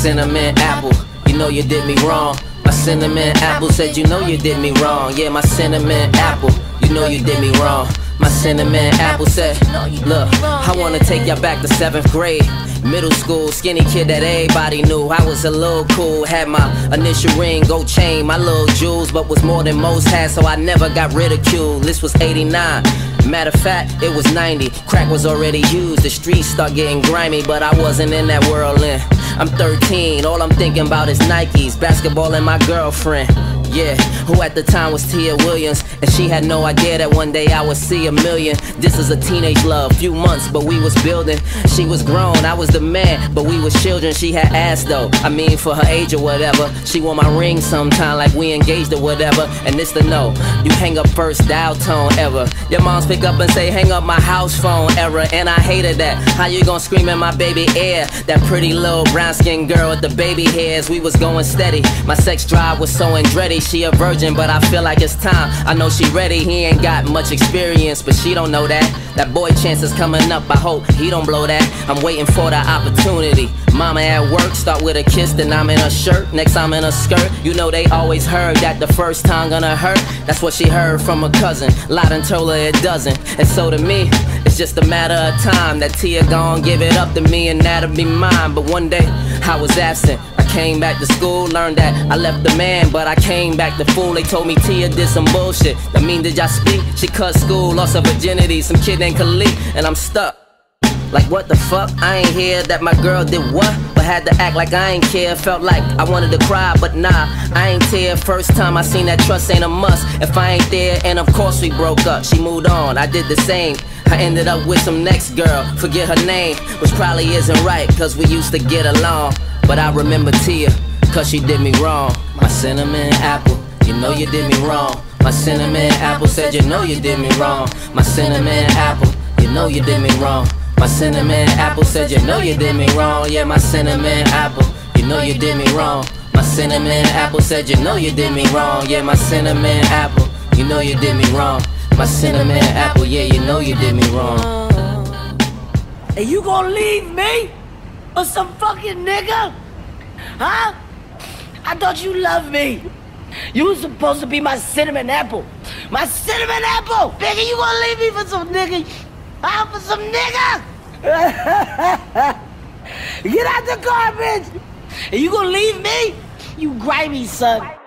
cinnamon apple, you know you did me wrong. My cinnamon apple said, you know you did me wrong. Yeah, my cinnamon apple, you know you did me wrong. My cinnamon apple said, look, I wanna take y'all back to 7th grade. Middle school, skinny kid that everybody knew. I was a little cool, had my initial ring, gold chain, my little jewels, but was more than most had, so I never got ridiculed. This was 89. Matter of fact, it was 90. Crack was already used, the streets start getting grimy, but I wasn't in that whirlwind. I'm 13, all I'm thinking about is Nikes, basketball and my girlfriend. Yeah, who at the time was Tia Williams, and she had no idea that one day I would see a million. This is a teenage love, few months, but we was building. She was grown, I was the man, but we was children. She had ass though, I mean for her age or whatever. She wore my ring sometime like we engaged or whatever. And this to know, you hang up first dial tone ever. Your moms pick up and say hang up my house phone error, and I hated that. How you gon' scream in my baby ear? That pretty little brown skinned girl with the baby hairs. We was going steady, my sex drive was so Andretti. She a virgin, but I feel like it's time. I know she ready, he ain't got much experience, but she don't know that. That boy chance is coming up, I hope he don't blow that. I'm waiting for the opportunity. Mama at work, start with a kiss, then I'm in a shirt. Next I'm in a skirt. You know they always heard that the first time gonna hurt. That's what she heard from her cousin. Lied and told her it doesn't. And so to me, it's just a matter of time that Tia gon' give it up to me and that'll be mine. But one day, I was absent. Came back to school, learned that I left the man, but I came back the fool. They told me Tia did some bullshit. I mean, did y'all speak? She cut school, lost her virginity, some kid named Khalid, and I'm stuck. Like what the fuck? I ain't hear that my girl did what? But had to act like I ain't care. Felt like I wanted to cry, but nah, I ain't tear. First time I seen that trust ain't a must. If I ain't there, and of course we broke up. She moved on, I did the same. I ended up with some next girl, forget her name, which probably isn't right, cause we used to get along. But I remember Tia, cause she did me wrong. My cinnamon apple, you know you did me wrong. My cinnamon apple said, you know you did me wrong. My cinnamon apple, you know you did me wrong. My cinnamon apple said, you know you did me wrong. Yeah, my cinnamon apple, you know you did me wrong. My cinnamon apple said, you know you did me wrong. Yeah, my cinnamon apple, you know you did me wrong. My cinnamon apple, yeah, you know you did me wrong. And you gonna leave me for some fucking nigga? Huh? I thought you loved me. You was supposed to be my cinnamon apple. My cinnamon apple! Nigga, you gonna leave me for some nigga? Huh? For some nigga? Get out the garbage! And you gonna leave me? You grimy son.